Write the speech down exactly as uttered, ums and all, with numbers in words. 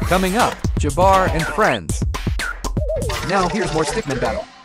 Coming up, Jabbar and Friends. Now here's more Stickman Battle.